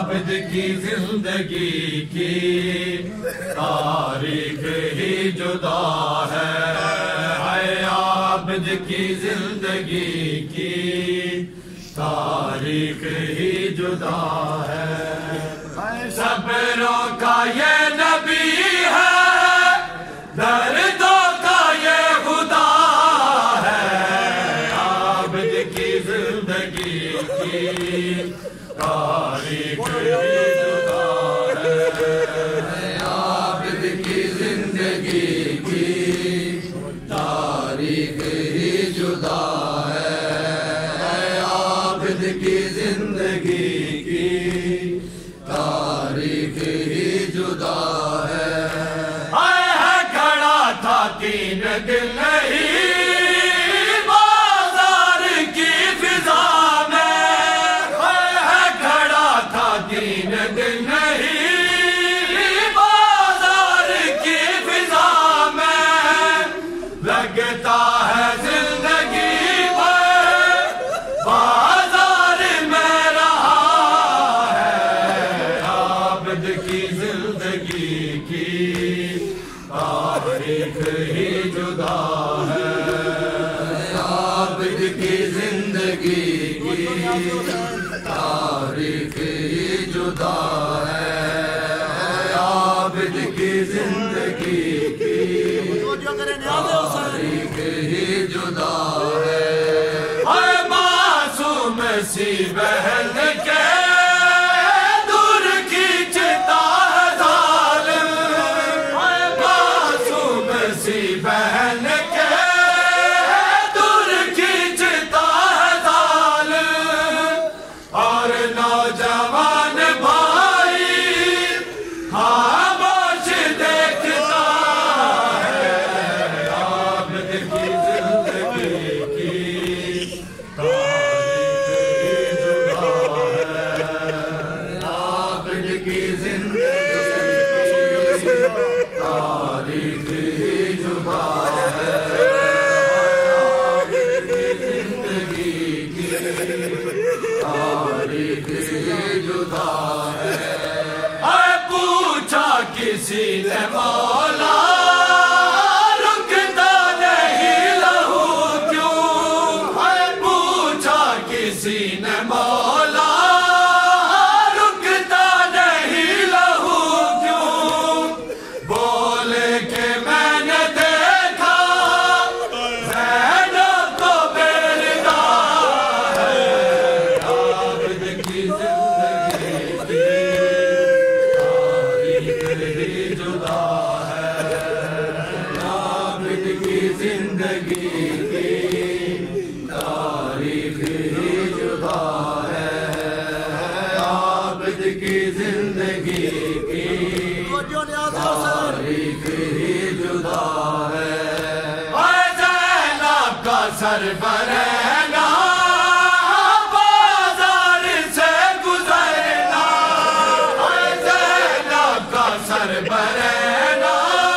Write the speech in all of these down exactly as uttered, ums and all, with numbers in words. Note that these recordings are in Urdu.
عابد کی زندگی کی تاریخ ہی جدا ہے، ہے عابد کی زندگی کی تاریخ ہی جدا ہے۔ صبروں کا یہ نبی ہے، دردوں کا یہ خدا ہے، عابد کی زندگی کی تاریخ ہی جدا ہے، عابد کی زندگی کی تاریخ ہی جدا ہے، عابد کی زندگی کی تاریخ ہی جدا ہے۔ ہے کھڑا تھا تین دن نہیں بازار کی فضا میں، ہے کھڑا تھا تین دن نہیں بازار کی فضا میں، لگتا ہے زندگی پر بازار میں رہا ہے، عابد کی زندگی کی تاریخ ہی جدا ہے، عابد کی زندگی کی تاریخ ہی جدا ہے، عابد کی زندگی کی تاریخ ہی جدا ہے۔ اے معصوم سی بہن کے دور کھینچتا ہے ظالم، اے معصوم سی بہن کے دور کھینچتا ہے ظالم، اور نوجوان بھائی خاموش دیکھتا ہے، عابد کی زندگی کی تاریخ ہی جدا ہے، عابد کی زندگی کی تاریخ ہی جدا ہے، عابد کی زندگی کی تاریخ ہی جدا ہے۔ اے پوچھا کسی نے مولا رکتا نہیں لہو کیوں، اے پوچھا کسی نے مولا رکتا نہیں لہو کیوں، بولے کہ میں نے دیکھا زینب کو بیردہ ہے، عابد کی زندگی کی تاریخ ہی جدا ہے، عابد کی زندگی کی تاریخ ہی جدا ہے، عابد کی زندگی کی تاریخ ہی جدا ہے۔ اے زینب کا سر برہنہ بازار سے گزرنا، اے زینب کا سر برہنہ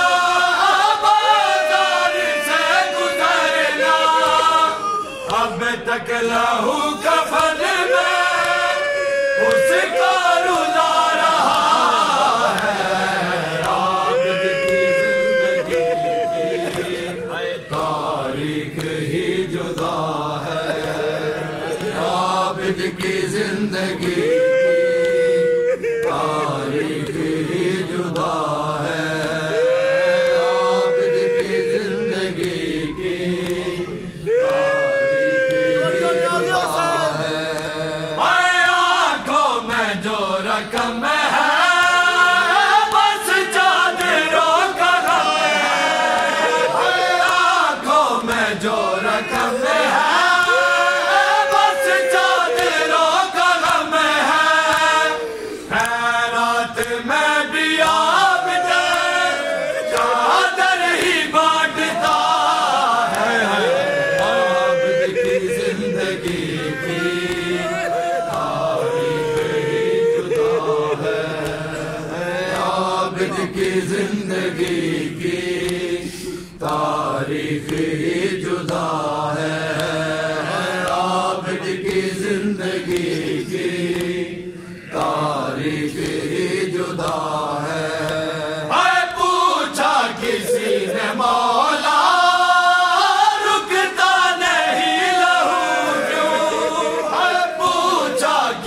بازار سے گزرنا، اب تک لہو کفن میں اس کا رلا رہا ہے، عابد کی زندگی کی تاریخ ہی جدا ہے، عابد کی زندگی کی تاریخ ہی جدا ہے، عابد کی زندگی کی تاریخ ہی جدا ہے۔ اے آنکھوں میں جو رقم ہے بس چادروں کا غم ہے، اے آنکھوں میں جو رقم ہے بس چادروں کا غم ہے، خیرات میں بھی عابد چادر ہی بانٹتا ہے، عابد کی زندگی کی تاریخ ہی جدا ہے، عابد کی زندگی کی تاریخ ہی جدا ہے، عابد کی زندگی کی تاریخ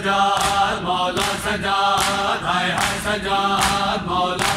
سجاد مولا سجاد ہائے ہائے سجاد مولا